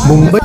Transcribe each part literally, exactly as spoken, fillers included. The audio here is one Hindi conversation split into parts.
Mumbai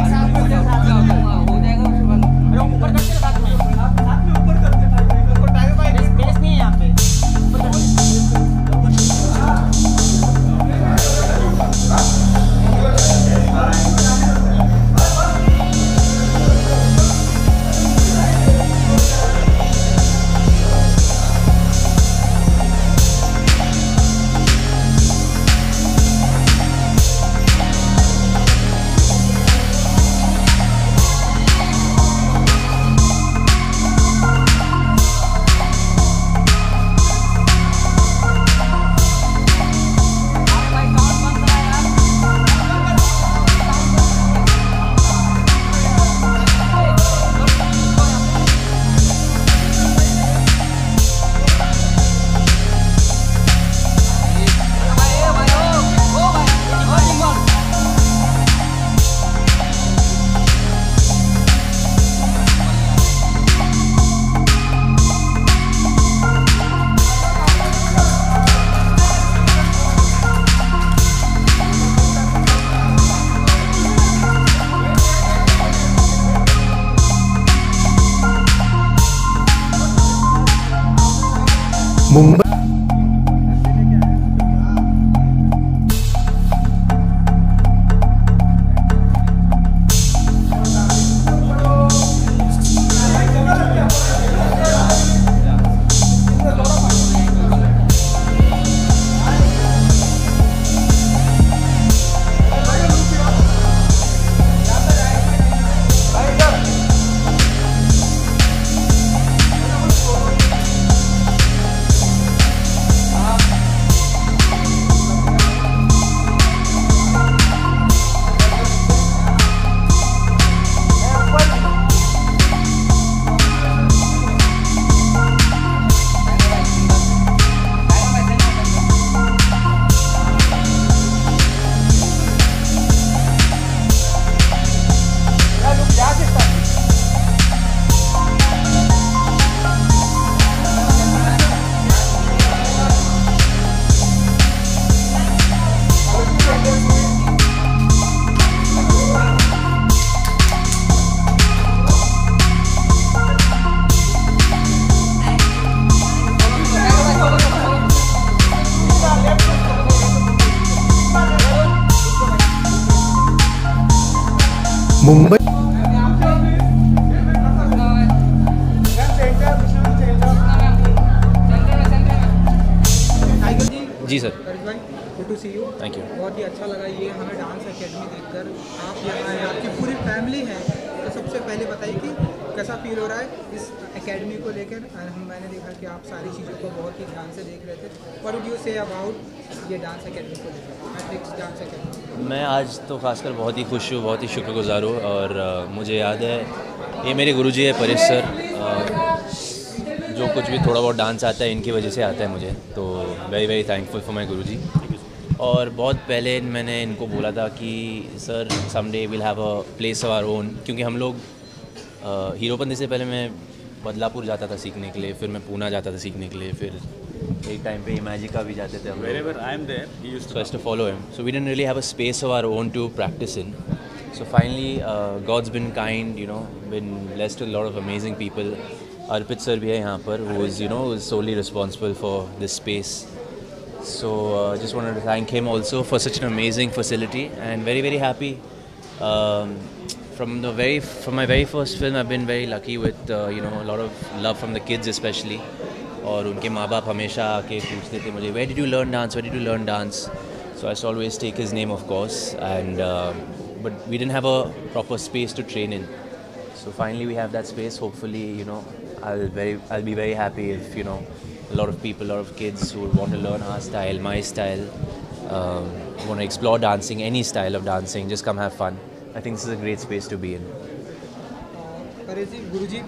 Mumbai Mumbai ji sir, good to see you. Thank you. बहुत ही अच्छा लगा ये हमें डांस एकेडमी देखकर। आप यहाँ हैं, आपकी पूरी फैमिली है, तो सबसे पहले बताइए कि कैसा फील हो रहा है इस एकेडमी को लेकर। हम मैंने देखा कि आप सारी चीज़ों को बहुत ही ध्यान से देख रहे थे। What would you say about ये डांस एकेडमी को लेकर, मैट्रिक्स डांस एकेडमी? मैं आज तो खासकर बहुत ही खुश हूँ, बहुत ही शुक्रगुजार हूँ। और uh, मुझे याद है ये मेरे गुरुजी है परेश सर, uh, जो कुछ भी थोड़ा बहुत डांस आता है इनकी वजह से आता है मुझे, तो very very thankful for my guruji. और बहुत पहले मैंने इनको बोला था कि sir someday will have a place of our own, क्योंकि हम लोग uh, हीरोपंती से पहले मैं बदलापुर जाता था सीखने के लिए, फिर मैं पूना जाता था सीखने के लिए, फिर एक टाइम पे इमेजिका भी जाते थे हम लोग। Wherever I am there, he used to So I used to follow him. So we didn't really have a space of our own to practice in. So finally, uh, God's been kind, you know, been blessed with a lot of amazing people. Arpit sir bhi hai yahan par, who is, you know, who is solely responsible for this space. So uh, just wanted to thank him also for such an amazing facility, and very very happy. Um, from the very from my very first film, I've been very lucky with uh, you know a lot of love from the kids especially. और उनके माँ बाप हमेशा आके पूछते थे मुझे, Where did you learn dance? Where did you learn dance? So I used to always take his name, of course, and uh, but we didn't have a proper space to train in. So finally we have that space. Hopefully, you know, I'll very I'll be very happy if, you know, a lot of people, a lot of kids who want to learn our style, my style, um, want to explore dancing, any style of dancing, just come have fun. I think this is a great space to be in. Paresh जी, गुरुजी,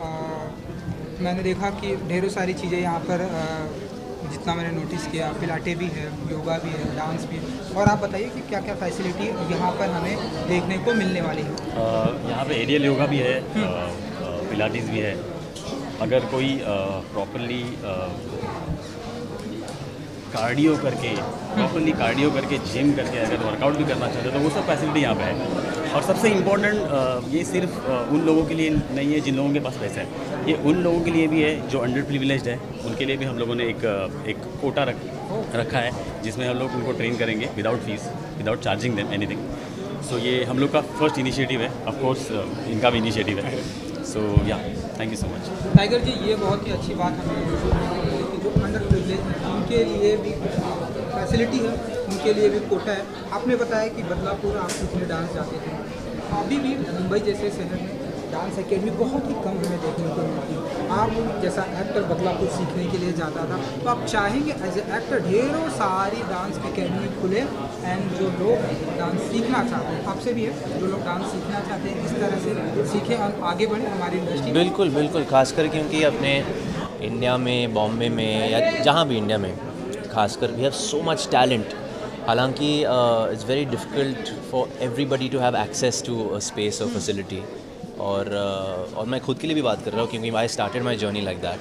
मैंने देखा कि ढेरों सारी चीज़ें यहाँ पर, आ, जितना मैंने नोटिस किया, पिलाटे भी है, योगा भी है, डांस भी है। और आप बताइए कि क्या क्या फैसिलिटी यहाँ पर हमें देखने को मिलने वाली है? यहाँ पे एरियल योगा भी है, पिलाटीज भी है। अगर कोई प्रॉपरली कार्डियो करके, प्रॉपरली कार्डियो करके, जिम करके अगर वर्कआउट भी करना चाहते हो तो वो सब फैसिलिटी यहाँ पे है। और सबसे इम्पोर्टेंट ये सिर्फ उन लोगों के लिए नहीं है जिन लोगों के पास पैसा है, ये उन लोगों के लिए भी है जो अंडर प्रिविलेज्ड है, उनके लिए भी हम लोगों ने एक एक कोटा रख रखा है जिसमें हम लोग उनको ट्रेन करेंगे without fees, without charging them anything. So ये हम लोग का फर्स्ट इनिशिएटिव है, ऑफ कोर्स इनका भी इनिशिएटिव है। So yeah thank you so much. Tiger ji, ये बहुत ही अच्छी बात हमें कि जो अंडर प्रिविलेज हैं उनके लिए भी फैसिलिटी है, उनके लिए भी कोटा है। आपने बताया कि बदलापुर आप सीखने डांस जाते थे, अभी भी मुंबई जैसे शहर में डांस एकेडमी बहुत ही कम हमें देखने को मिलती है। आप जैसा एक्टर बदलापुर सीखने के लिए जाता था, तो आप चाहेंगे एज ए एक्टर ढेरों सारी डांस एकेडमी खुले एंड जो लोग डांस सीखना चाहते हैं, आपसे भी है, जो लोग डांस सीखना चाहते हैं इस तरह से सीखें और आगे बढ़ें हमारी इंडस्ट्री। बिल्कुल बिल्कुल, खासकर क्योंकि अपने इंडिया में, बॉम्बे में या जहाँ भी इंडिया में खासकर we have so much talent. हालांकि it's very difficult for everybody to have access to a space और फैसिलिटी। और uh, और मैं खुद के लिए भी बात कर रहा हूँ क्योंकि I started my journey like that.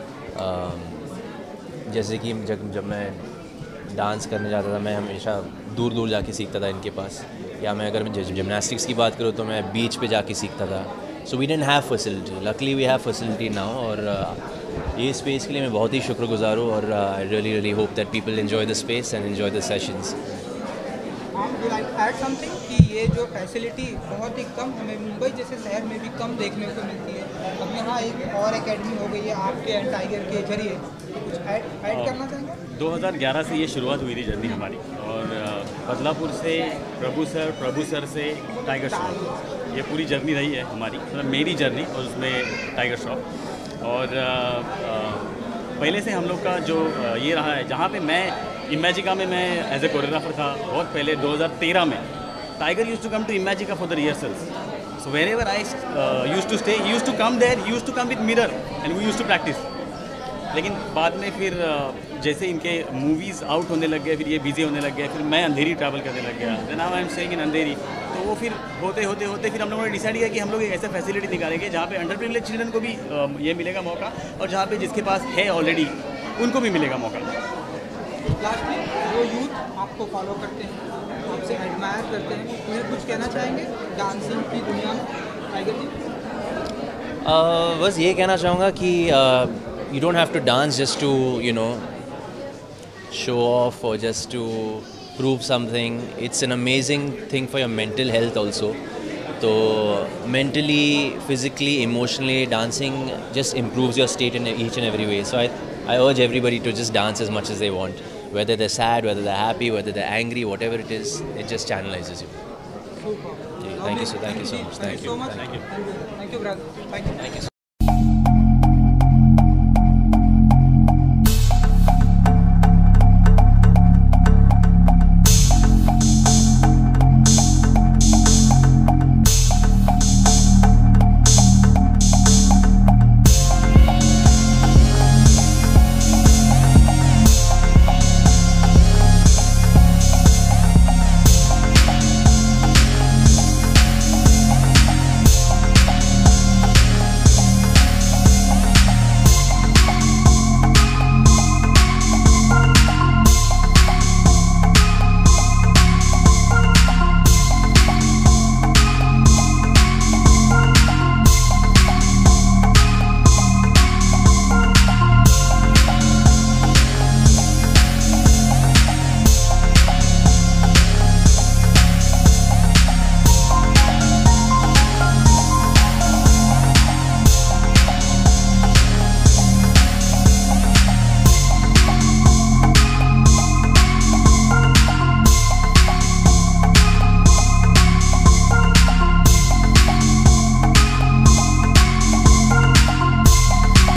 जैसे कि जब जब मैं डांस करने जाता था, मैं हमेशा दूर दूर जाके सीखता था इनके पास, या मैं अगर जिमनास्टिक्स की बात करूँ तो मैं बीच पे जाके सीखता था। So we didn't have facility, luckily we have facility now. और uh, ये स्पेस के लिए मैं बहुत ही शुक्रगुजार हूँ और I really really hope that people enjoy the space and enjoy the sessions. आप लाइक ऐड समथिंग कि ये जो फैसिलिटी बहुत ही कम हमें मुंबई जैसे शहर में भी कम देखने को मिलती है, अब यहाँ एक और एकेडमी हो गई है आपके एंड टाइगर के जरिए, कुछ ऐड ऐड करना चाहेंगे? दो हज़ार ग्यारह से ये शुरुआत हुई थी जर्नी हमारी, और बदलापुर से प्रभु सर, प्रभु सर से टाइगर श्रॉफ, ये पूरी जर्नी रही है हमारी, मतलब मेरी जर्नी और उसमें टाइगर श्रॉफ। और आ, आ, पहले से हम लोग का जो ये रहा है, जहाँ पे मैं इमेजिका में मैं एज ए कोरियोग्राफर था बहुत पहले दो हज़ार तेरह में, Tiger used to come to Imagica for the rehearsals. So wherever I used to stay, he used to come there, he used to come with mirror and we used to practice. लेकिन बाद में फिर जैसे इनके मूवीज़ आउट होने लग गए, फिर ये बिजी होने लग गए, फिर मैं अंधेरी ट्रैवल करने लग गया, then now I am staying in Andheri. तो वो फिर होते होते होते फिर हम लोगों ने डिसाइड किया कि हम लोग एक ऐसा फैसिलिटी निकालेंगे जहाँ पे अंडर प्रिविलेज चिल्ड्रन को भी ये मिलेगा मौका, और जहाँ पे जिसके पास है ऑलरेडी उनको भी मिलेगा मौका। लास्टली, जो यूथ आपको फॉलो करते हैं, आपसे एडमायर करते हैं, उन्हें कुछ कहना चाहेंगे डांसिंग की दुनिया में? टाइगर जी, uh, बस ये कहना चाहूँगा कि you don't have to dance just to you know show off और just to prove something. It's an amazing thing for your mental health also. So mentally, physically, emotionally, dancing just improves your state in each and every way. So I, I urge everybody to just dance as much as they want. Whether they're sad, whether they're happy, whether they're angry, whatever it is, it just channelizes you. super. Okay, thank you so, thank you so much. Thank you so much. Thank you. Thank you, brother. Thank you. Thank you.